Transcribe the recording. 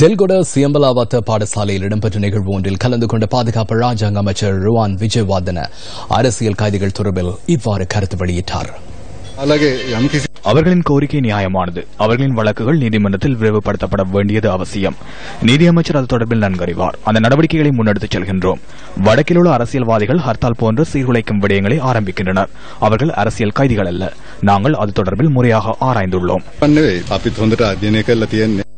டெல்கொட சியம்பலாவத்த பாடசாலையில் இடம்பெற்ற நிகழ்வு ஒன்றில் கலந்து கொண்ட பாதுகாப்பு ராஜாங்க அமைச்சர் ருவான் விஜயவர்தன அரசியல் கைதிகள் தொடர்பில் இவ்வாறு கருத்து வெளியிட்டார். அவர்களின் கோரிக்கை நியாயமானது. அவர்களின் வழக்குகள் நீதிமன்றத்தில் விரைவுபடுத்தப்பட வேண்டியது அவசியம். நீதியமைச்சர் அது தொடர்பில் நன்கறிவார். அந்த நடவடிக்கைகளை முன்னெடுத்துச் செல்கின்றோம். வடக்கில் உள்ள அரசியல்வாதிகள் ஹர்த்தால் போன்ற சீர்குலைக்கும் விடயங்களை ஆரம்பிக்கின்றனர். அவர்கள் அரசியல் கைதிகள் அல்ல. நாங்கள் அது தொடர்பில் முறையாக ஆராய்ந்துள்ளோம்.